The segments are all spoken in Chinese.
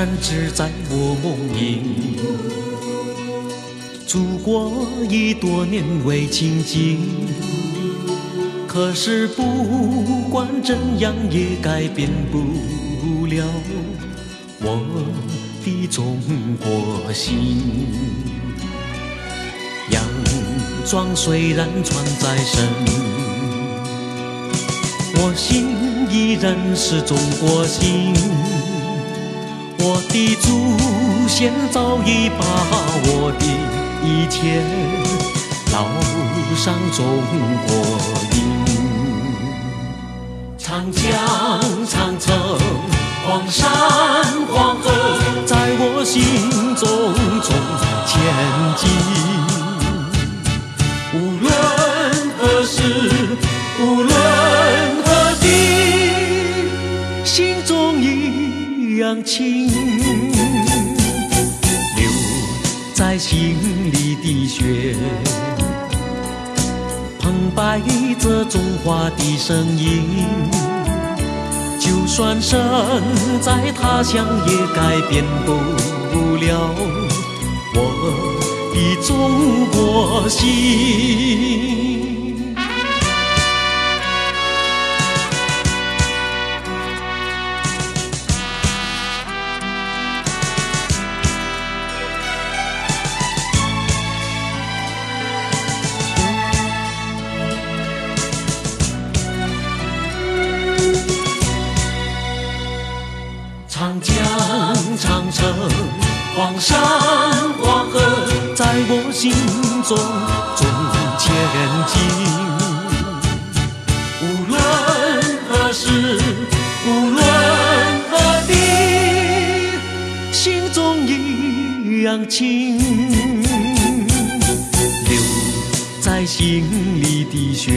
然只在我梦萦。祖国已多年未亲近，可是不管怎样也改变不了我的中国心。洋装虽然穿在身，我心依然是中国心。我的祖先早已把我的一切烙上中国印。长江、长城、黄山、黄河，在我心中前进。无论何时，无论何地，心中一样亲。流在心里的血，澎湃着中华的声音。就算身在他乡，也改变不了我的中国心。长江、长城、黄山、黄河，在我心中前进。无论何时，无论何地，心中一样亲。流在心里的血，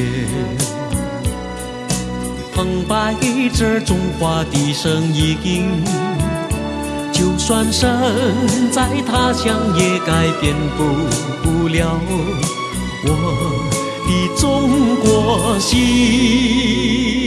澎湃着中华的声音。就算身在他乡，也改变不了我的中国心。